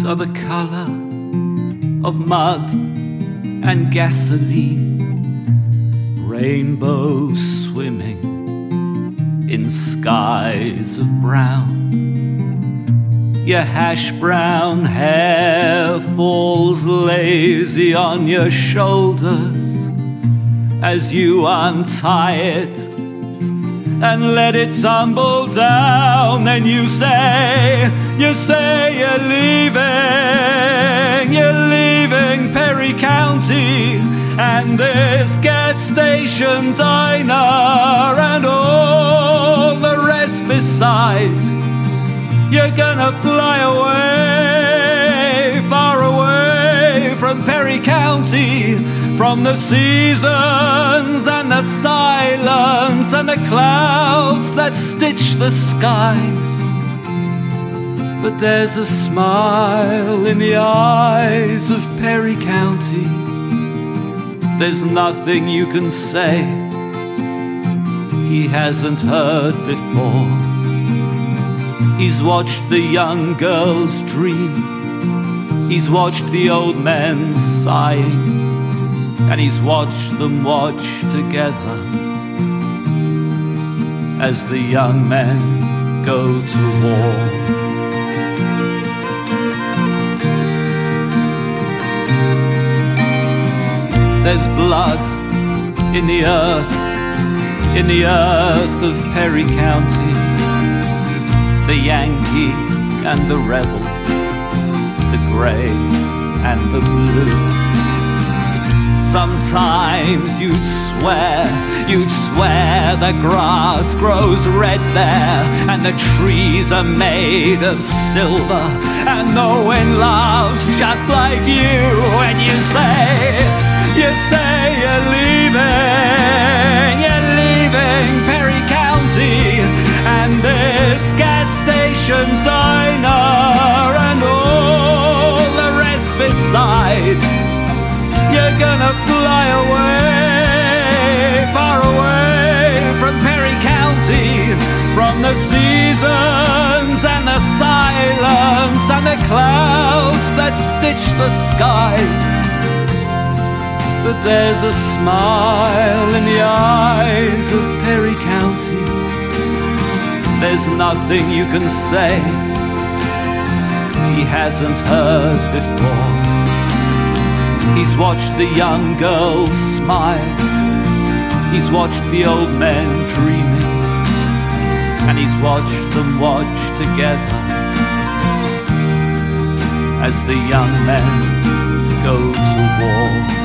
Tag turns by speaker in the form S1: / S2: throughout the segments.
S1: are the color of mud and gasoline, rainbows swimming in skies of brown. Your hash brown hair falls lazy on your shoulders as you untie it and let it tumble down. Then you say you're leaving Perry County and this gas station diner and all the rest beside. You're gonna fly away, far away from Perry County, from the seasons and the silence and the clouds that stitch the skies. But there's a smile in the eyes of Perry County. There's nothing you can say he hasn't heard before. He's watched the young girls dream, he's watched the old men sighing, and he's watched them watch together as the young men go to war. There's blood in the earth of Perry County, the Yankee and the rebel, the grey and the blue. Sometimes you'd swear the grass grows red there and the trees are made of silver and the wind loves just like you. And you say you're leaving Perry County and this gas station diner and all the rest beside. You're gonna fly away, far away from Perry County, from the seasons and the silence and the clouds that stitch the skies. But there's a smile in the eyes of Perry County. There's nothing you can say he hasn't heard before. He's watched the young girls smile, he's watched the old men dreaming, and he's watched them watch together as the young men go to war.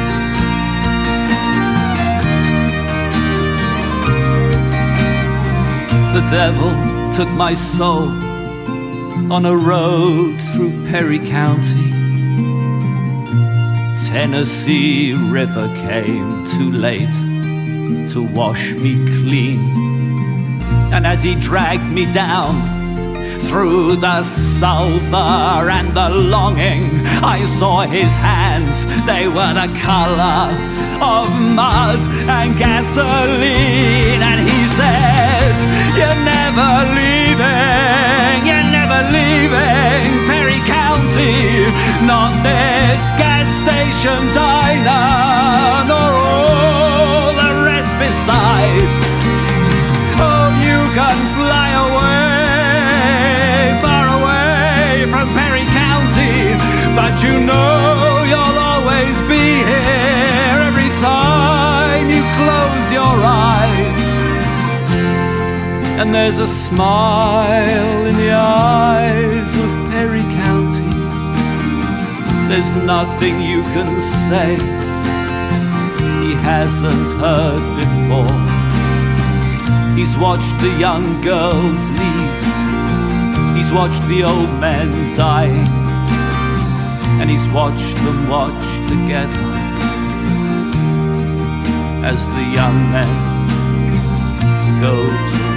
S1: The devil took my soul on a road through Perry County. Tennessee River came too late to wash me clean. And as he dragged me down through the sulphur and the longing, I saw his hands, they were the color of mud and gasoline. And he said, you're never leaving Perry County, not this gas station diner, nor all the rest beside. Oh, you can fly away, far away from Perry County, but you know you'll always be here every time you close your eyes. And there's a smile in the eyes of Perry County. There's nothing you can say he hasn't heard before. He's watched the young girls leave, he's watched the old men dying, and he's watched them watch together as the young men go to